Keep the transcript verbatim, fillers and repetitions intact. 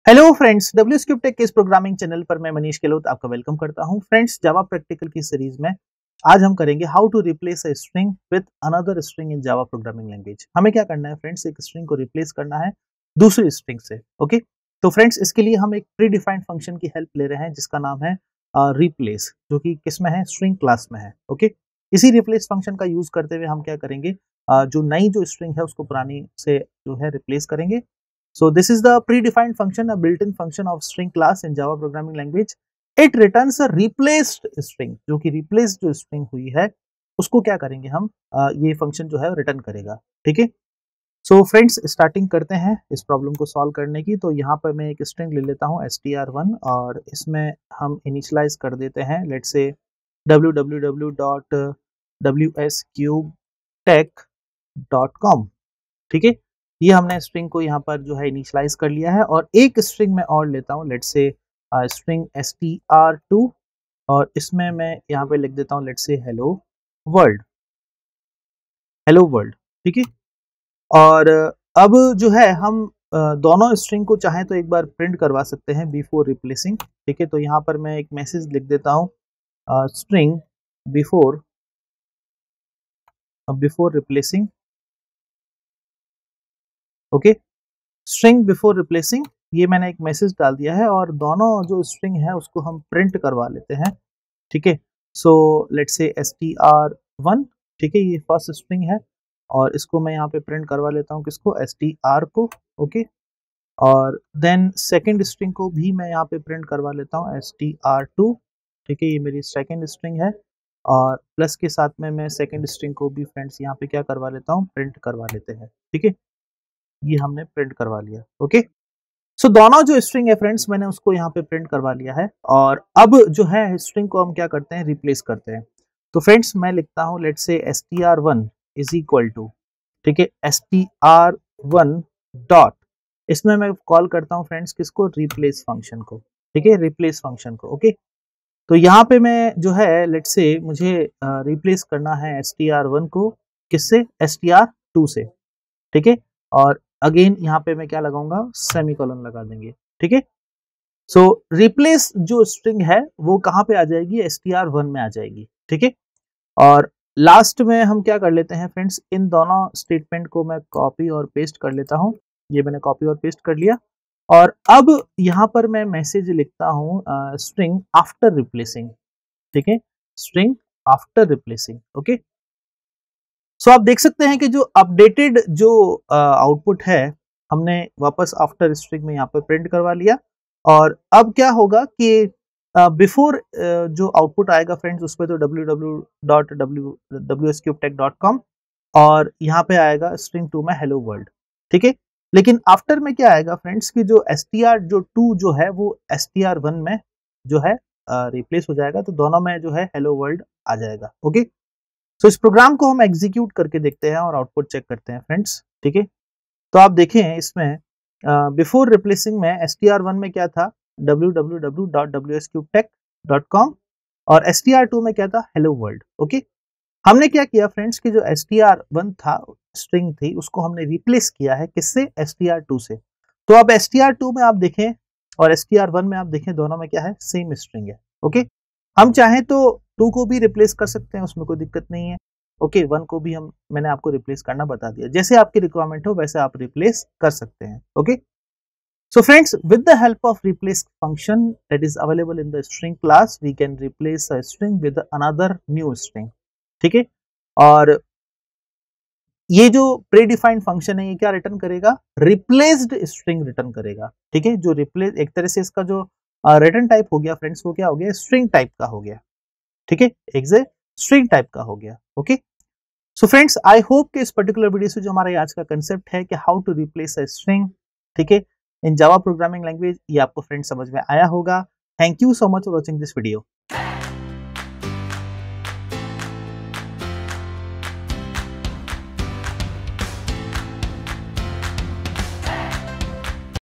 Hello friends, W S cube tech के इस programming channel पर मैं मनीष गेहलोत आपका वेलकम करता हूं। फ्रेंड्स, जावा प्रैक्टिकल की सीरीज में आज हम करेंगे how to replace a string with another string in Java programming language. हमें क्या करना है फ्रेंड्स, एक स्ट्रिंग को रिप्लेस करना है दूसरी स्ट्रिंग से। ओके, तो फ्रेंड्स इसके लिए हम एक प्री डिफाइंड फंक्शन की हेल्प ले रहे हैं जिसका नाम है रिप्लेस, जो कि किसमें है, स्ट्रिंग क्लास में है। ओके, इसी रिप्लेस फंक्शन का यूज करते हुए हम क्या करेंगे, uh, जो नई जो स्ट्रिंग है उसको पुरानी से जो है रिप्लेस करेंगे। So this is the predefined function, a built-in function of string class in Java programming language. It returns a replaced string, जो कि replaced जो string हुई है उसको क्या करेंगे हम, आ, ये फंक्शन जो है रिटर्न करेगा। ठीक है, सो फ्रेंड्स स्टार्टिंग करते हैं इस प्रॉब्लम को सॉल्व करने की। तो यहाँ पर मैं एक स्ट्रिंग ले लेता हूँ एस टी आर वन और इसमें हम इनिशियलाइज कर देते हैं, let's say W W W dot W S cube tech dot com. ठीक है, ये हमने स्ट्रिंग को यहाँ पर जो है इनिशियलाइज कर लिया है। और एक स्ट्रिंग में और लेता हूँ, let's say string S T R two, और इसमें मैं यहाँ पे लिख देता हूँ लेट्स से हेलो वर्ल्ड, हेलो वर्ल्ड। ठीक है, और अब जो है हम दोनों स्ट्रिंग को चाहें तो एक बार प्रिंट करवा सकते हैं बिफोर रिप्लेसिंग। ठीक है, तो यहाँ पर मैं एक मैसेज लिख देता हूँ, string before before replacing. Okay, string before replacing, ये मैंने एक मैसेज डाल दिया है और दोनों जो स्ट्रिंग है उसको हम प्रिंट करवा लेते हैं। ठीक है, so let's say S T R one, ठीक है, ये फर्स्ट स्ट्रिंग है और इसको मैं यहाँ पे प्रिंट करवा लेता हूँ, किसको, एस टी आर को। ओके, और देन सेकेंड स्ट्रिंग को भी मैं यहाँ पे प्रिंट करवा लेता हूँ, एस टी आर टू। ठीक है, ये मेरी सेकेंड स्ट्रिंग है और प्लस के साथ में मैं सेकेंड स्ट्रिंग को भी फ्रेंड्स यहाँ पे क्या करवा लेता हूँ, प्रिंट करवा लेते हैं। ठीक है, ये हमने प्रिंट करवा लिया। ओके, सो so, दोनों जो स्ट्रिंग है फ्रेंड्स मैंने उसको यहाँ पे प्रिंट करवा लिया है और अब जो है स्ट्रिंग को हम क्या करते हैं, रिप्लेस करते हैं। तो फ्रेंड्स मैं लिखता हूँ let's say S T R one is equal to, ठीक है, S T R one dot, इसमें मैं कॉल करता हूँ फ्रेंड्स किसको, रिप्लेस फंक्शन को। ठीक है, रिप्लेस फंक्शन को। ओके, तो यहाँ पे मैं जो है लेट्स से मुझे रिप्लेस uh, करना है एस टी आर वन को किससे, एस टी आर टू से। ठीक है, और अगेन यहाँ पे मैं क्या लगाऊंगा, सेमीकोलन लगा देंगे। ठीक है, सो रिप्लेस जो स्ट्रिंग है वो कहाँ पे आ जाएगी, एस टी आर वन में आ जाएगी। ठीक है, और लास्ट में हम क्या कर लेते हैं फ्रेंड्स, इन दोनों स्टेटमेंट को मैं कॉपी और पेस्ट कर लेता हूँ। ये मैंने कॉपी और पेस्ट कर लिया और अब यहाँ पर मैं मैसेज लिखता हूँ स्ट्रिंग आफ्टर रिप्लेसिंग। ठीक है, string after replacing. Okay, so so, आप देख सकते हैं कि जो अपडेटेड जो आउटपुट uh, है हमने वापस आफ्टर स्ट्रिंग में यहाँ पर प्रिंट करवा लिया। और अब क्या होगा कि बिफोर uh, uh, जो आउटपुट आएगा फ्रेंड्स उस पर तो W W dot W S cube tech dot com और यहाँ पे आएगा स्ट्रिंग टू में हेलो वर्ल्ड। ठीक है, लेकिन आफ्टर में क्या आएगा फ्रेंड्स कि जो एस टी आर जो टू जो है वो एस टी आर वन में जो है रिप्लेस uh, हो जाएगा, तो दोनों में जो है हेलो वर्ल्ड आ जाएगा। ओके, सो so, इस प्रोग्राम को हम एग्जीक्यूट करके देखते हैं और आउटपुट चेक करते हैं फ्रेंड्स। ठीक है, तो आप देखें इसमें बिफोर रिप्लेसिंग में एस टी आर वन में क्या था, W W W dot W S cube tech dot com, और एस टी आर टू में क्या था, हेलो वर्ल्ड। ओके, हमने क्या किया फ्रेंड्स कि जो एस टी आर वन था स्ट्रिंग थी उसको हमने रिप्लेस किया है किससे, एस टी आर टू से। तो अब एस टी आर टू में आप देखें और एस टी आर वन में आप देखें, दोनों में क्या है, सेम स्ट्रिंग है। ओके, हम चाहें तो टू को भी रिप्लेस कर सकते हैं, उसमें कोई दिक्कत नहीं है। ओके, वन को भी हम मैंने आपको रिप्लेस करना बता दिया, जैसे आपकी रिक्वायरमेंट हो वैसे आप रिप्लेस कर सकते हैं। Okay, so friends with the help of replace function that is available in the string class we can replace a string with another new string. ठीक है, और ये जो प्री डिफाइंड फंक्शन है ये क्या रिटर्न करेगा, रिप्लेस्ड स्ट्रिंग रिटर्न करेगा। ठीक है, जो रिप्लेस एक तरह से इसका जो रिटर्न टाइप हो गया फ्रेंड्स वो क्या हो गया, स्ट्रिंग टाइप का हो गया। ठीक है, एक स्ट्रिंग टाइप का हो गया। Okay, so friends I hope कि इस पर्टिकुलर वीडियो से जो हमारा आज का कंसेप्ट है कि how to replace a string, ठीक है, इन जावा प्रोग्रामिंग लैंग्वेज, ये आपको फ्रेंड्स समझ में आया होगा। Thank you so much for watching this video.